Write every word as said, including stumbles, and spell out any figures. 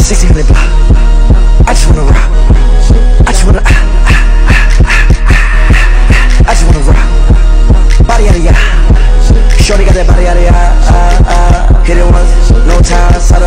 sixteen hundred block. I just wanna rock. I just wanna, ah, ah, ah, ah, ah. I just wanna rock. Body out of ya. Shorty got that body out of ya. Uh, uh, hit it once, no time.